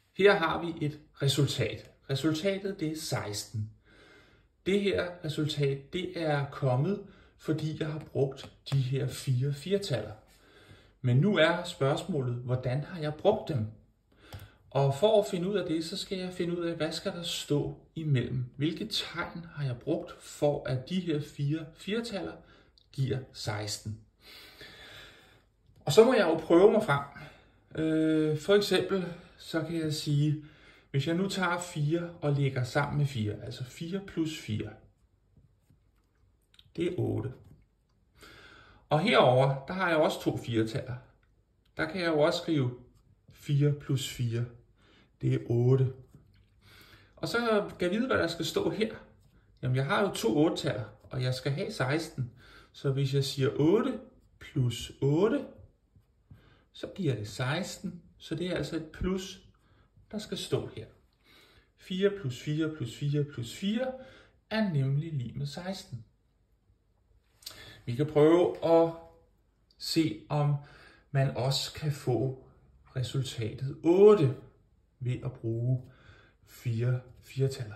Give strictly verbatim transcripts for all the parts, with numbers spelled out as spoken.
Her har vi et resultat. Resultatet det er seksten. Det her resultat det er kommet, fordi jeg har brugt de her fire firtaller. Men nu er spørgsmålet, hvordan har jeg brugt dem? Og for at finde ud af det, så skal jeg finde ud af, hvad skal der stå imellem? Hvilke tegn har jeg brugt for, at de her fire firtaller giver seksten? Og så må jeg jo prøve mig frem. For eksempel så kan jeg sige, hvis jeg nu tager fire og lægger sammen med fire, altså fire plus fire, det er otte. Og herover der har jeg også to firetaller. Der kan jeg jo også skrive fire plus fire, det er otte. Og så kan jeg vide, hvad der skal stå her. Jamen jeg har jo to otte-taller, og jeg skal have seksten. Så hvis jeg siger otte plus otte, så giver det seksten. Så det er altså et plus, der skal stå her. fire plus fire plus fire plus fire er nemlig lig med seksten. Vi kan prøve at se, om man også kan få resultatet otte ved at bruge fire firtaller.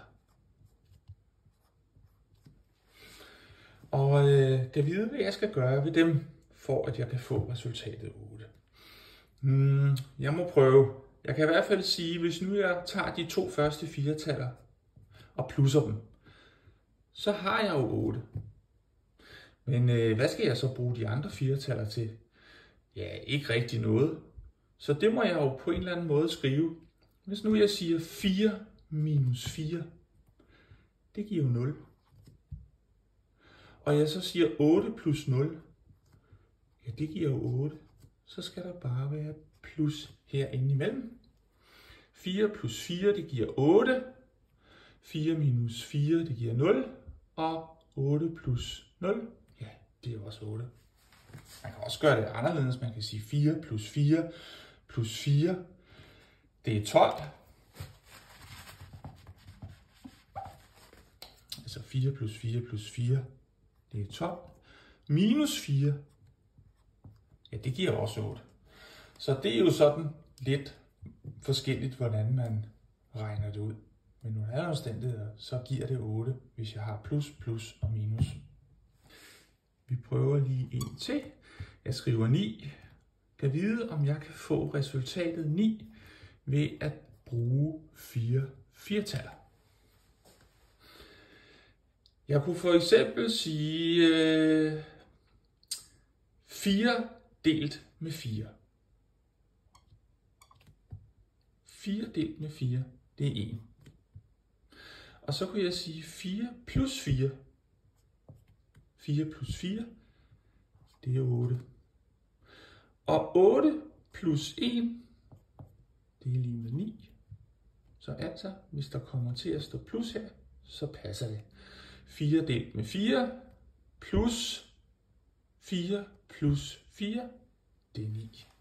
Og øh, kan vide, hvad jeg skal gøre ved dem, for at jeg kan få resultatet otte. Hmm, jeg må prøve. Jeg kan i hvert fald sige, hvis nu jeg tager de to første firetaller og plusser dem, så har jeg jo otte. Men øh, hvad skal jeg så bruge de andre firetaller til? Ja, ikke rigtig noget. Så det må jeg jo på en eller anden måde skrive. Hvis nu jeg siger fire minus fire, det giver jo nul. Og jeg så siger otte plus nul, ja det giver jo otte. Så skal der bare være plus herinde imellem. fire plus fire, det giver otte. fire minus fire, det giver nul. Og otte plus nul, ja, det er også otte. Man kan også gøre det anderledes. Man kan sige fire plus fire plus fire, det er tolv. Altså fire plus fire plus fire, det er tolv. Minus fire, ja, det giver også otte. Så det er jo sådan lidt forskelligt, hvordan man regner det ud. Men under alle omstændigheder, så giver det otte, hvis jeg har plus, plus og minus. Vi prøver lige en til. Jeg skriver ni. Kan vide, om jeg kan få resultatet ni ved at bruge fire firtaller. Jeg kunne for eksempel sige øh, fire delt med fire. fire delt med fire, det er en. Og så kunne jeg sige fire plus fire. fire plus fire, det er otte. Og otte plus en, det er lige med ni. Så altså, hvis der kommer til at stå plus her, så passer det. fire delt med fire plus fire plus fire, det er ni.